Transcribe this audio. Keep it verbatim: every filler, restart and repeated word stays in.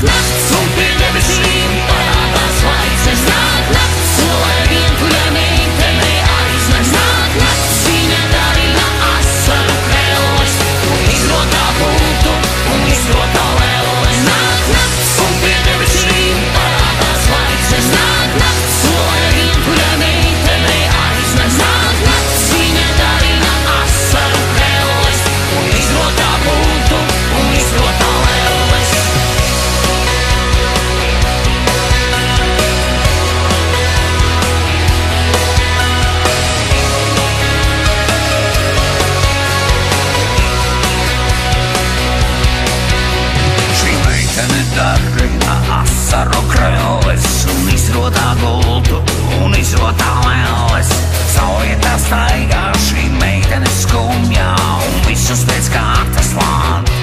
nakts un pie debesīm parādās zvaigznes. Nāk nakts, lai vientuļa meitene aiznes. Nāk nakts, viņa darina asaru krelles un izrotā pultu un izrotā lelles. Nāk nakts un pie debesīm parādās zvaigznes. Nāk nakts, lai vientuļa meitene aiznes. Nāk nakts, viņa darina asaru krelles un izrotā pultu un izrotā lelles. Šī meitene darina asaru krelles un izrotā gultu un izrotā lelles. Saulrietā staigā šī meitene skumjā un visus pēc kārtas vān.